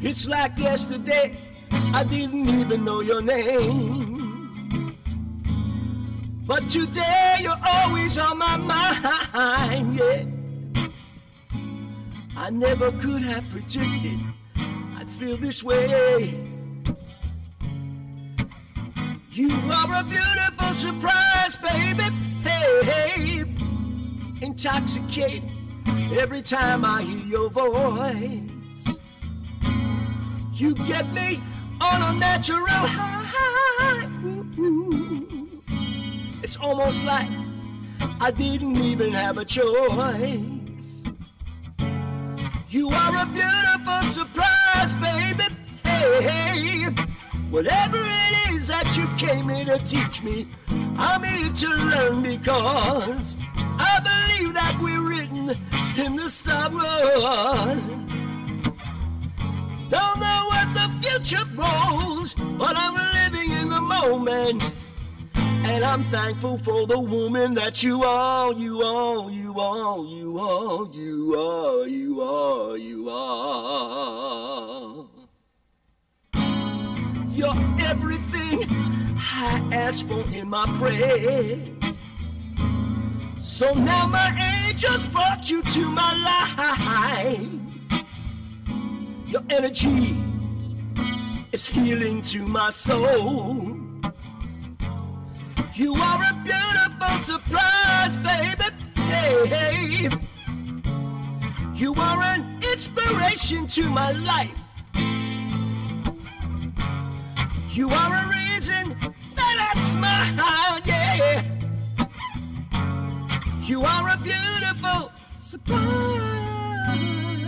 It's like yesterday, I didn't even know your name. But today you're always on my mind, yeah. I never could have predicted I'd feel this way. You are a beautiful surprise, baby. Hey, hey, intoxicating every time I hear your voice. You get me on a natural high. Ooh. It's almost like I didn't even have a choice. You are a beautiful surprise, baby. Hey, hey, whatever it is that you came here to teach me, I'm here to learn, because I believe that we're written in the stars. Don't know what the future holds, but I'm living in the moment. And I'm thankful for the woman that you are, you are, you are, you are, you are, you are, you are. You're everything I ask for in my prayers. So now my angels brought you to my life. Your energy is healing to my soul. You are a beautiful surprise, baby. Hey, hey. You are an inspiration to my life. You are a reason that I smile, yeah. You are a beautiful surprise.